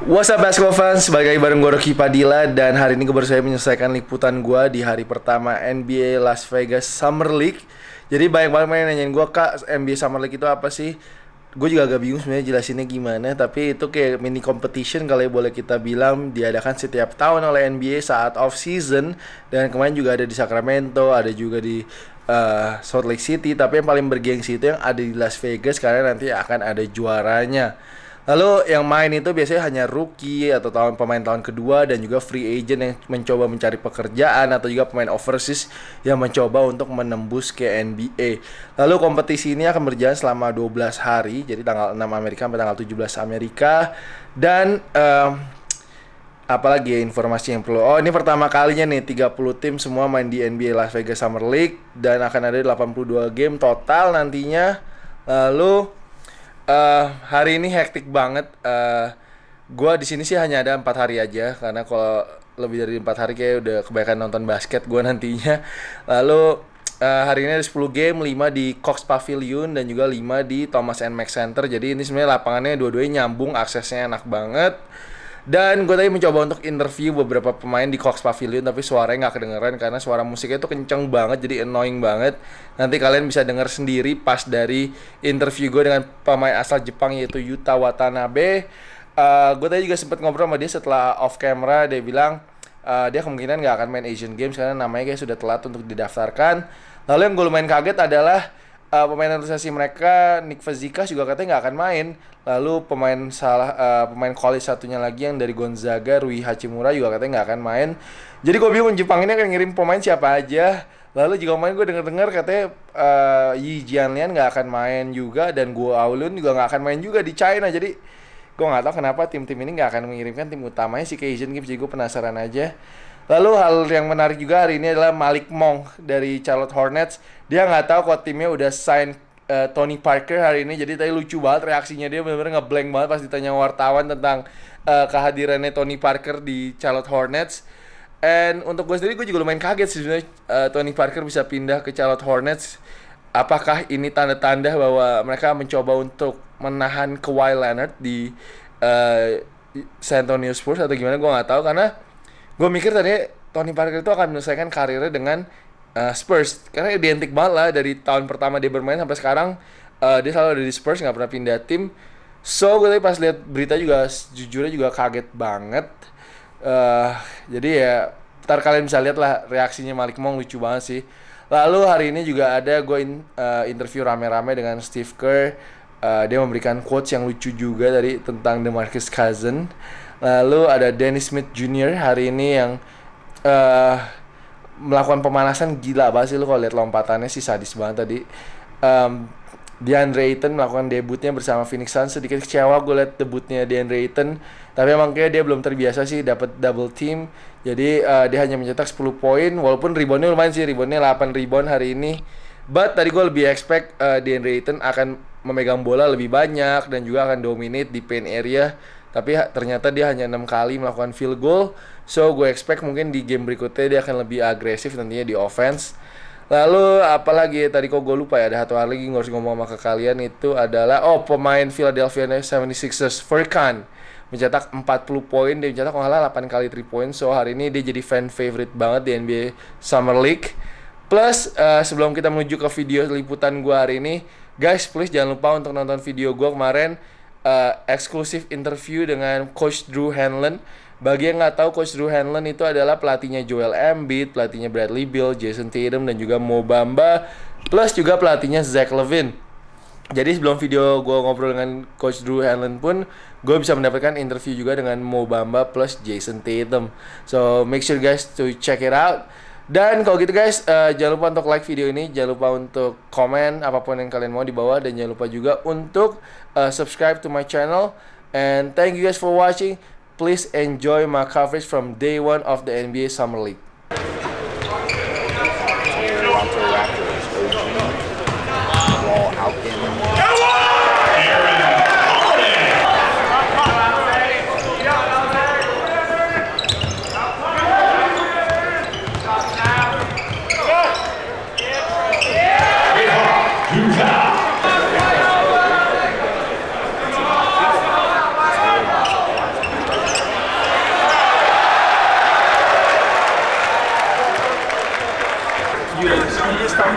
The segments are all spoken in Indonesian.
What's up basketball fans, balik lagi bareng gue Rocky Padilla. Dan hari ini gue baru saja menyelesaikan liputan gue di hari pertama NBA Las Vegas Summer League. Jadi banyak banget yang nanyain gue, Kak, NBA Summer League itu apa sih? Gue juga agak bingung sebenarnya jelasinnya gimana. Tapi itu kayak mini competition kalau boleh kita bilang, diadakan setiap tahun oleh NBA saat off season. Dan kemarin juga ada di Sacramento, ada juga di Salt Lake City. Tapi yang paling bergengsi itu yang ada di Las Vegas, karena nanti akan ada juaranya. Lalu yang main itu biasanya hanya rookie atau pemain tahun kedua dan juga free agent yang mencoba mencari pekerjaan, atau juga pemain overseas yang mencoba untuk menembus ke NBA. Lalu kompetisi ini akan berjalan selama 12 hari, jadi tanggal 6 Amerika sampai tanggal 17 Amerika. Dan apalagi ya informasi yang perlu. Oh, ini pertama kalinya nih 30 tim semua main di NBA Las Vegas Summer League, dan akan ada 82 game total nantinya. Lalu hari ini hektik banget. Gua di sini sih hanya ada 4 hari aja, karena kalau lebih dari 4 hari kayak udah kebanyakan nonton basket gua nantinya. Lalu hari ini ada 10 game, 5 di Cox Pavilion dan juga 5 di Thomas & Mack Center. Jadi ini sebenarnya lapangannya dua-duanya nyambung, aksesnya enak banget. Dan gue tadi mencoba untuk interview beberapa pemain di Cox Pavilion, tapi suaranya nggak kedengeran karena suara musiknya itu kenceng banget, jadi annoying banget. Nanti kalian bisa denger sendiri pas dari interview gue dengan pemain asal Jepang, yaitu Yuta Watanabe. Gue tadi juga sempat ngobrol sama dia setelah off camera. Dia bilang dia kemungkinan nggak akan main Asian Games karena namanya kayak sudah telat untuk didaftarkan. Lalu yang gue lumayan kaget adalah pemain naturalisasi mereka, Nick Fazekas, juga katanya nggak akan main. Lalu pemain college satunya lagi yang dari Gonzaga, Rui Hachimura, juga katanya nggak akan main. Jadi gue bingung Jepang ini akan ngirim pemain siapa aja. Lalu juga kemarin gue denger katanya Yi Jianlian nggak akan main juga, dan Guo Aulun juga nggak akan main juga di China. Jadi gue nggak tahu kenapa tim-tim ini nggak akan mengirimkan tim utamanya sih ke Asian Games. Jadi gue penasaran aja. Lalu hal yang menarik juga hari ini adalah Malik dari Charlotte Hornets. Dia nggak tahu kalau timnya udah sign Tony Parker hari ini. Jadi tadi lucu banget reaksinya, dia benar-benar ngeblank banget pas ditanya wartawan tentang kehadirannya Tony Parker di Charlotte Hornets. And untuk gue sendiri, gue juga lumayan kaget sih sebenarnya Tony Parker bisa pindah ke Charlotte Hornets. Apakah ini tanda-tanda bahwa mereka mencoba untuk menahan Kawhi Leonard di San Antonio Spurs atau gimana? Gue nggak tahu, karena gue mikir tadi Tony Parker itu akan menyelesaikan karirnya dengan Spurs, karena identik banget lah dari tahun pertama dia bermain sampai sekarang. Dia selalu ada di Spurs, nggak pernah pindah tim. So gue tadi pas lihat berita juga jujurnya juga kaget banget. Jadi ya ntar kalian bisa lihat lah reaksinya Malik Monk, lucu banget sih. Lalu hari ini juga ada gue interview rame-rame dengan Steve Kerr. Dia memberikan quotes yang lucu juga tadi tentang DeMarcus Cousins. Lalu ada Dennis Smith Jr. hari ini yang melakukan pemanasan gila banget sih. Lu kalau lihat lompatannya sih sadis banget tadi. DeAndre Ayton melakukan debutnya bersama Phoenix Suns. Sedikit kecewa gue lihat debutnya DeAndre Ayton, tapi emang kayak dia belum terbiasa sih dapat double team. Jadi dia hanya mencetak 10 poin, walaupun reboundnya lumayan sih, reboundnya 8 rebound hari ini. But tadi gue lebih expect DeAndre Ayton akan memegang bola lebih banyak dan juga akan dominate di paint area. Tapi ternyata dia hanya 6 kali melakukan field goal. So gue expect mungkin di game berikutnya dia akan lebih agresif nantinya di offense. Lalu apalagi tadi kok gue lupa ya, ada satu hal lagi yang harus ngomong sama ke kalian, itu adalah pemain Philadelphia 76ers Furkan mencetak 40 poin. Dia mencetak kalau nggak salah 8 kali 3 point. So hari ini dia jadi fan favorite banget di NBA Summer League. Plus sebelum kita menuju ke video liputan gue hari ini, guys please jangan lupa untuk nonton video gue kemarin, eksklusif interview dengan Coach Drew Hanlen. Bagi yang nggak tahu, Coach Drew Hanlen itu adalah pelatihnya Joel Embiid, pelatihnya Bradley Beal, Jason Tatum, dan juga Mo Bamba, plus juga pelatihnya Zach LaVine. Jadi sebelum video gue ngobrol dengan Coach Drew Hanlen pun, gue bisa mendapatkan interview juga dengan Mo Bamba plus Jason Tatum. So make sure guys to check it out. Dan kalau gitu guys, jangan lupa untuk like video ini, jangan lupa untuk komen apapun yang kalian mau di bawah, dan jangan lupa juga untuk subscribe to my channel. And thank you guys for watching. Please enjoy my coverage from day 1 of the NBA Summer League.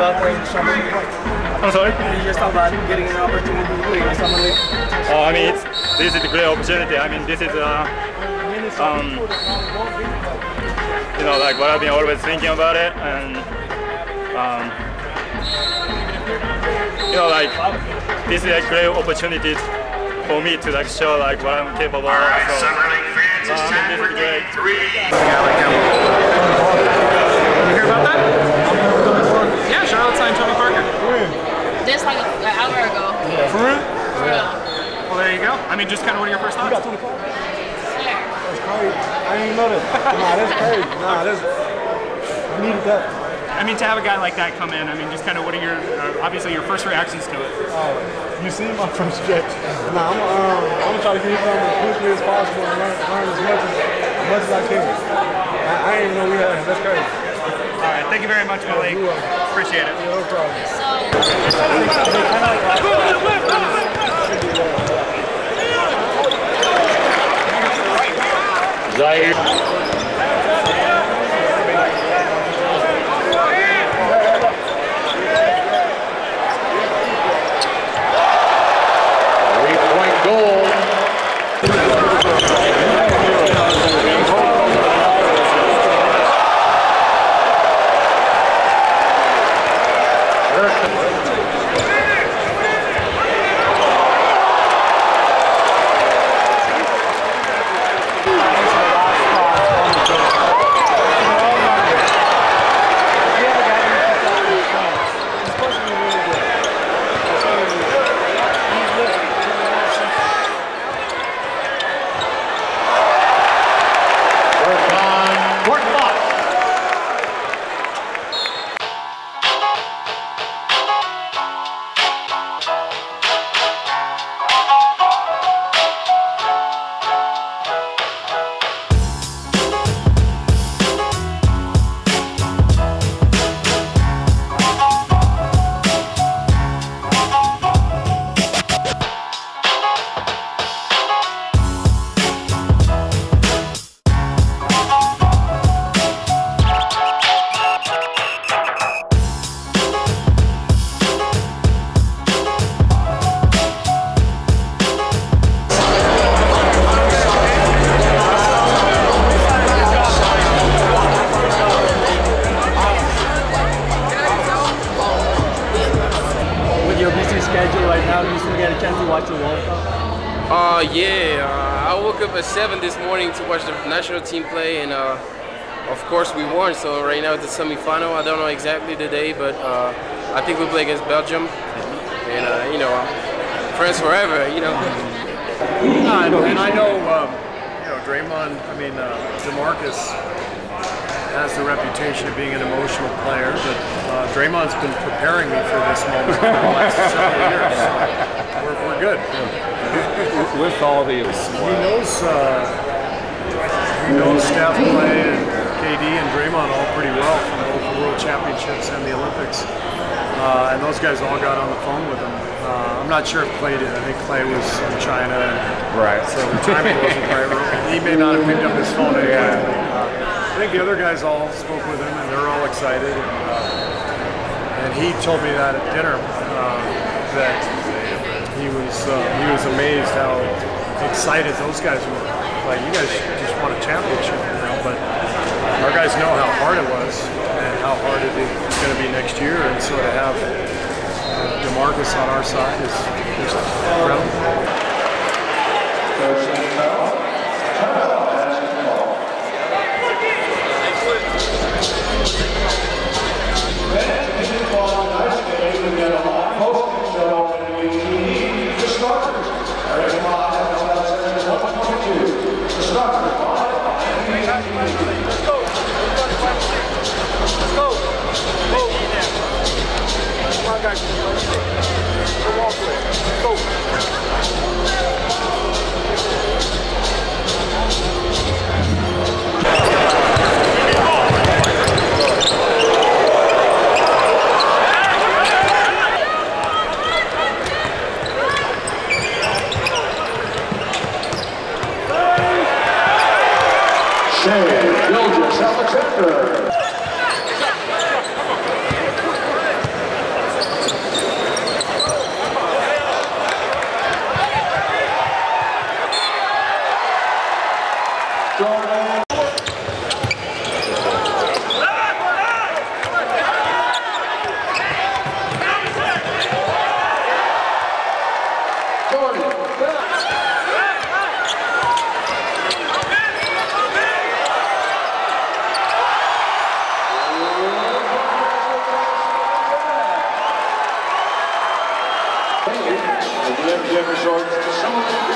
about playing Summer League? I'm sorry? You just talk about getting an opportunity to play in Summer League. I mean, this is a great opportunity. I mean, this is you know, like what I've been always thinking about it, and you know, like this is a great opportunity for me to like show like what I'm capable of. So, I mean, this is great. You hear about that? Yeah, Charlotte signed Tony Parker. This like an hour ago. Yeah. For real? Yeah. Well, there you go. I mean, just kind of what are your first thoughts? You got Tony Parker? That's crazy. I didn't even know that. Nah, that's crazy. Nah, that's... I needed that. I mean, to have a guy like that come in, I mean, just kind of what are your, obviously your first reactions to it? You see my first stretch. Nah, I'm gonna try to get it done as quickly as possible and learn as much as I can. I didn't even know we had that. That's crazy. All right, thank you very much, Malik. Appreciate it. Yeah, no problem. Zaire. Yeah, I woke up at 7 this morning to watch the national team play, and of course we won. So right now it's the semifinal. I don't know exactly the day, but I think we play against Belgium, and you know, friends forever. You know. And I know, you know, Draymond. I mean, DeMarcus has the reputation of being an emotional player, but Draymond's been preparing me for this moment for the last several years. So we're good. With all the He knows Steph, Clay, and KD and Draymond all pretty well from both the World Championships and the Olympics. And those guys all got on the phone with him. I'm not sure if Clay did. I think Clay was in China, and right. So the timing wasn't quite right. He may not have picked up his phone anyway. I think the other guys all spoke with him, and they're all excited. And he told me that at dinner that he was amazed how excited those guys were. Like, you guys just won a championship, you know, but our guys know how hard it was and how hard it's going to be next year, and so to have DeMarcus on our side is incredible. championship resorts to Summer League,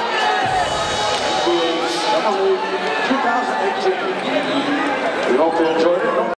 NBA Summer League 2018. We hope you enjoyed it.